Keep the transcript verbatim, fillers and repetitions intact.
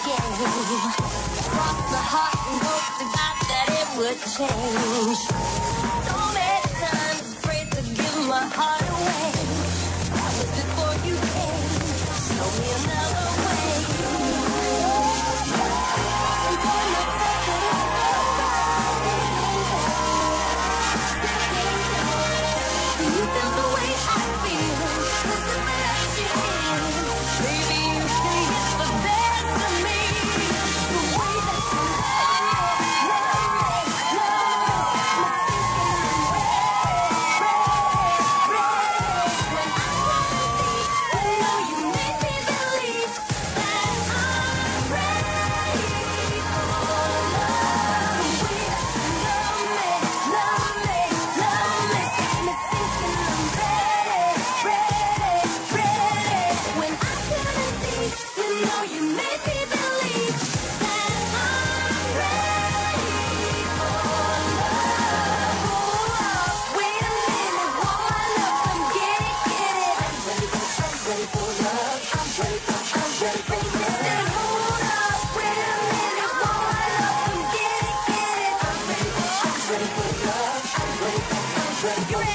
game. Cross my heart and hope to God that it would change. So many times afraid to give my heart away. That was before you came. Show me another way. And for myself that do you feel the way I feel? Listen to that shit. Maybe you can get the best of me. The way that you love me, love me, love me. My thinking I'm ready, ready, ready. When I wanna see, I know you make me believe that I'm ready for love. The way that you love me, love me, love me. Me thinking I'm ready, ready, ready. When I couldn't see, you know you made me believe that I'm ready for love. Oh, wait a minute, woman, up, come get it, get it. I'm ready for, I'm ready for love. I'm ready for, I'm ready for love. Hold up, wait a minute, woman, up, come get it, get it. I'm ready for, I'm ready for love. I'm ready for, I'm ready for love.